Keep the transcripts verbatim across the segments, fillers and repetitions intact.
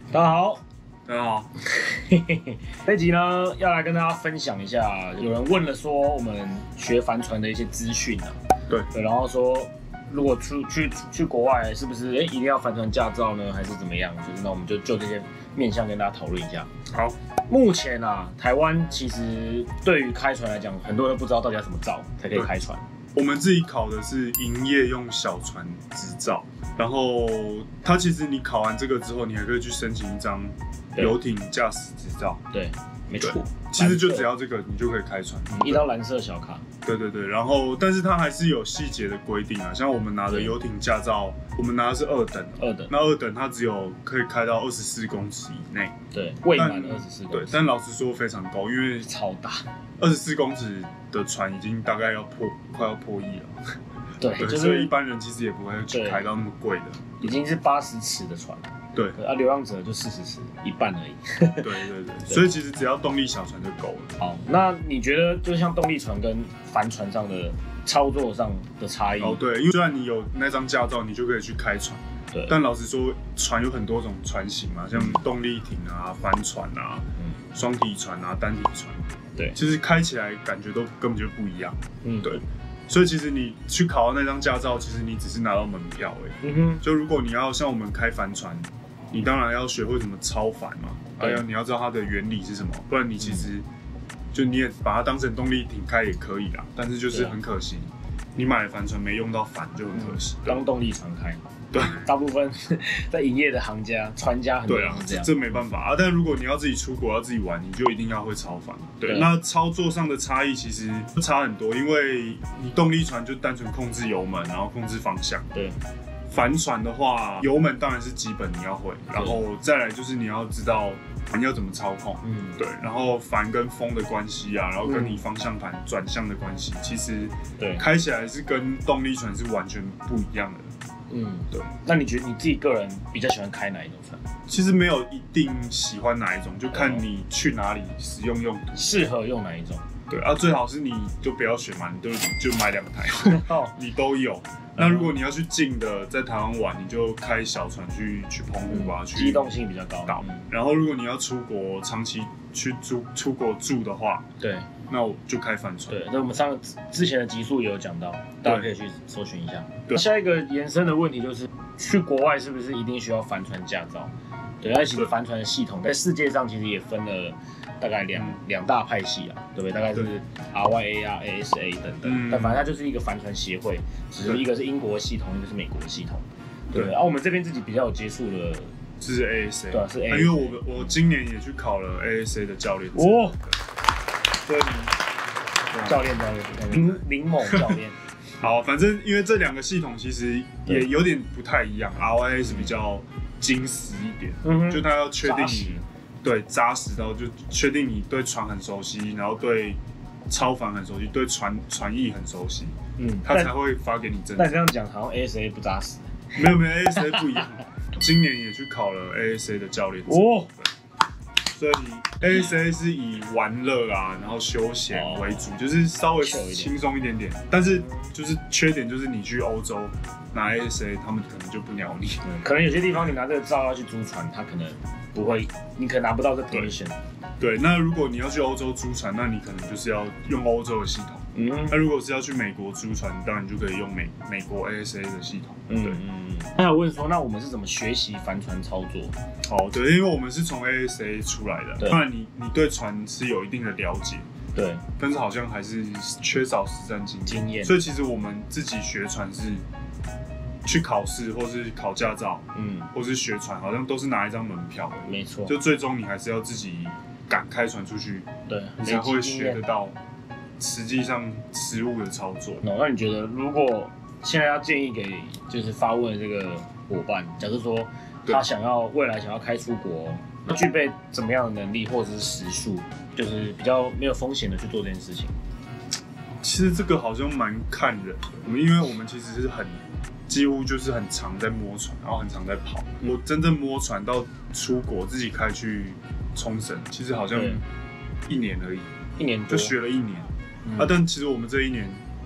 大家好， 大家好。 这集呢，要来跟大家分享一下，有人问了说我们学帆船的一些资讯啊， 对对，然后说如果出去去国外，是不是哎、欸、一定要帆船驾照呢，还是怎么样？就是那我们就就这些面向跟大家讨论一下。 好， 目前啊，台湾其实对于开船来讲，很多人都不知道到底要怎么照才可以开船。 我们自己考的是营业用小船执照，然后它其实你考完这个之后，你还可以去申请一张游艇驾驶执照。 对，没错。 其实就只要这个，你就可以开船。 一张蓝色小卡。 对对对，然后但是它还是有细节的规定啊，像我们拿的游艇驾照，我们拿的是二等， 二等， 那二等它只有可以开到二十四公尺以内。 对，未满二十四公尺。 对，但老实说非常高，因为超大， 二十四公尺的船已经大概要破，快要破亿了。 对， 对， 就是所以一般人其实也不会去开到那么贵的， 已经是八十尺的船。 对， 啊，流浪者就四十尺，一半而已。 对对对，所以其实只要动力小船就够了。 好，那你觉得就像动力船跟帆船上的操作上的差异？ 哦，对，因为虽然你有那张驾照，你就可以去开船， 对， 但老实说，船有很多种船型嘛，像动力艇啊、帆船啊、双、嗯、体船啊、单体船， 对， 其实开起来感觉都根本就不一样。嗯，对。所以其实你去考到那张驾照，其实你只是拿到门票而已。嗯哼。就如果你要像我们开帆船，你当然要学会怎么操帆嘛，还有你要知道它的原理是什么，不然你其实就你也把它当成动力艇开也可以啦。但是就是很可惜，你买了帆船没用到帆就很可惜。 当动力船开， 对， 大部分在营业的行家、船家很多人是这样。 这没办法啊。但如果你要自己出国要自己玩，你就一定要会操帆。对，那操作上的差异其实差很多，因为你动力船就单纯控制油门，然后控制方向。对。帆船的话，油门当然是基本你要会，然后再来就是你要知道帆要怎么操控，嗯，对，然后帆跟风的关系啊，然后跟你方向盘转向的关系，其实对开起来是跟动力船是完全不一样的，嗯，对。 那你觉得你自己个人比较喜欢开哪一种船？ 其实没有一定喜欢哪一种，就看你去哪里使用用途， 适合用哪一种。 对啊，最好是你就不要选嘛，你就就买两台，你都有。那如果你要去近的，在台湾玩，你就开小船去去澎湖啊，去机动性比较高。 然后如果你要出国长期去住出国住的话， 对， 那我就开帆船。 对，那我们上之前的集数也有讲到，大家可以去搜寻一下。对，下一个延伸的问题就是，去国外是不是一定需要帆船驾照？对，而且其实帆船的系统在世界上其实也分了大概两两大派系啊，对不对？大概是 R Y A 啊、A S A 等等，嗯、但反正它就是一个帆船协会，只是一个是英国系统，一个是美国的系统。对，然后、啊、我们这边自己比较有接触的， 是 A S A， 对、啊，是 A S A，、 啊、因为我我今年也去考了 A S A 的教练证。哦， 对，教练教练，林林某教练。 好，反正因为这两个系统其实也有点不太一样 ，R Y A 是比较精实一点，嗯、就他要确定你对扎实到就确定你对船很熟悉，然后对操帆很熟悉，对船船艺很熟悉，嗯，他才会发给你证。 但这样讲好像 A S A 不扎实。 没有没有 ，A S A 不一样。今年也去考了 A S A 的教练证。哦。所以 A S A 是以玩乐啊，然后休闲为主，就是稍微轻松一点点。但是就是缺点就是你去欧洲拿 A S A， 他们可能就不鸟你。 嗯，可能有些地方你拿这个照要去租船，他可能不会，你可能拿不到这 permission。 对，那如果你要去欧洲租船，那你可能就是要用欧洲的系统。嗯，那如果是要去美国租船，当然就可以用美美国 A S A 的系统。嗯对嗯。 他有问说，那我们是怎么学习帆船操作？ 哦，对，因为我们是从 A S A 出来的，当然你你对船是有一定的了解， 对， 但是好像还是缺少实战经验。 经验， 所以其实我们自己学船是去考试，或是考驾照，嗯，或是学船，好像都是拿一张门票。 没错， 就最终你还是要自己敢开船出去， 对， 你才会学得到实际上实物的操作。 No, 那你觉得如果现在要建议给就是发问的这个伙伴，假设说他想要未来想要开出国，具备怎么样的能力或者是时速，就是比较没有风险的去做这件事情？ 其实这个好像蛮看人的，我们因为我们其实是很几乎就是很常在摸船，然后很常在跑。嗯、我真正摸船到出国自己开去冲绳，其实好像一年而已， 一年就学了一年、嗯、啊。但其实我们这一年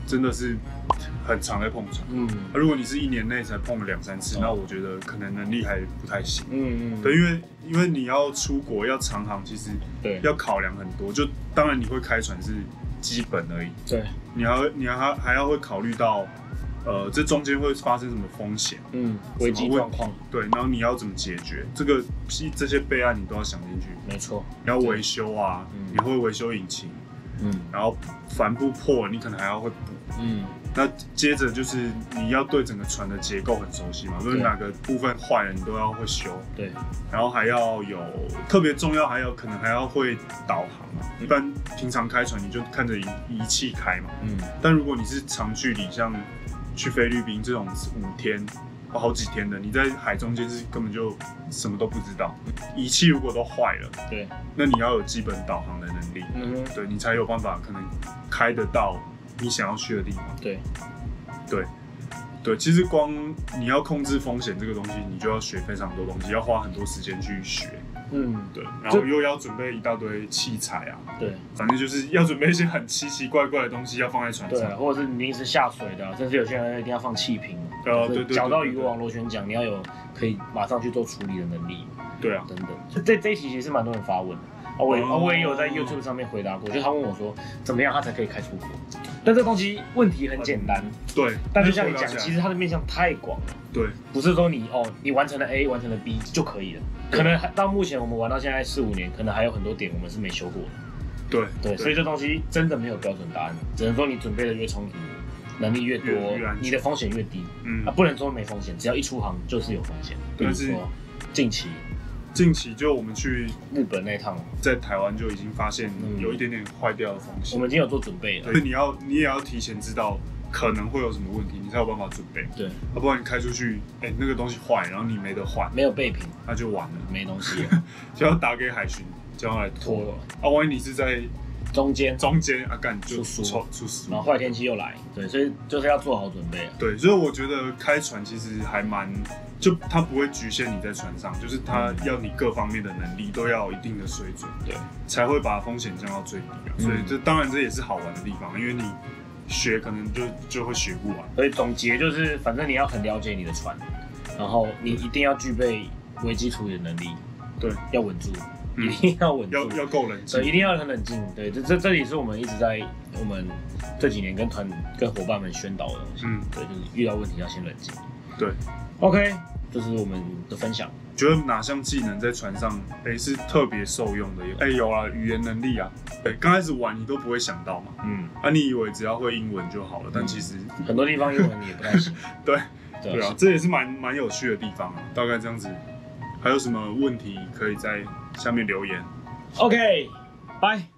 真的是很常在碰船。 嗯， 啊、如果你是一年内才碰了两三次，哦、那我觉得可能能力还不太行。 嗯嗯， 对，因为因为你要出国要长航，其实对要考量很多。就当然你会开船是基本而已，对，你还你还还要会考虑到。呃，这中间会发生什么风险？ 嗯，危机状况， 对，然后你要怎么解决？这个这些备案你都要想进去。 没错， 你要维修啊，嗯、你会维修引擎，嗯，然后帆布破，你可能还要会补，嗯。那接着就是你要对整个船的结构很熟悉嘛，就是哪个部分坏了你都要会修，对。然后还要有特别重要，还有可能还要会导航嘛。一般平常开船你就看着仪器开嘛，嗯。但如果你是长距离，像去菲律宾这种五天或好几天的，你在海中间是根本就什么都不知道。仪器如果都坏了，对，那你要有基本导航的能力，嗯，对你才有办法可能开得到你想要去的地方。对，对，对，其实光你要控制风险这个东西，你就要学非常多东西，要花很多时间去学。嗯，对，然后又要准备一大堆器材啊，对，反正就是要准备一些很奇奇怪怪的东西要放在船上， 对，或者是你临时下水的、啊，甚至有些人一定要放气瓶，呃，对对，搅到渔网螺旋桨，你要有可以马上去做处理的能力， 对啊， 等等。这这一题其实蛮多人发问的，啊，我也、哦、我也有在 YouTube 上面回答过，就他问我说怎么样他才可以开出国，但这东西问题很简单， 对， 但就像你讲，其实它的面向太广了， 对， 不是说你哦你完成了 A 完成了 B 就可以了。可能到目前我们玩到现在四五年，可能还有很多点我们是没修过的。 对对, 对，所以这东西真的没有标准答案，只能说你准备的越充足，能力越多，越你的风险越低。嗯，啊，不能说没风险，只要一出航就是有风险。比如说近期， 近期就我们去日本那趟， 在台湾就已经发现有一点点坏掉的风险、 嗯，我们已经有做准备了。 所以你要你也要提前知道可能会有什么问题，你才有办法准备。对，要、啊、不然你开出去，哎、欸，那个东西坏，然后你没得换， 没有备品， 那就完了， 没东西了， 就要打给海巡，叫他来拖了。啊，万一你是在中间， 中间啊，干就出出出事， 然后坏天气又来，对，所以就是要做好准备。 对，所以我觉得开船其实还蛮，就它不会局限你在船上，就是它要你各方面的能力都要有一定的水准，对，才会把风险降到最低啊。嗯、所以这当然这也是好玩的地方，因为你学可能就就会学不完。 所以总结就是，反正你要很了解你的船，然后你一定要具备危机处理的能力， 对， 要稳住。一定要稳住， 要要够冷静， 对，一定要很冷静。对，这这这也是我们一直在我们这几年跟团跟伙伴们宣导的东西。嗯，对，就是遇到问题要先冷静。 对 ，OK， 这是我们的分享。 觉得哪项技能在船上哎、欸、是特别受用的？哎、欸、有啊，语言能力啊。对，刚开始玩你都不会想到嘛。嗯，啊，你以为只要会英文就好了，但其实、 嗯、很多地方英文你也不太行。 对，对啊，这也是蛮蛮有趣的地方啊。大概这样子，还有什么问题可以在下面留言。 OK，拜。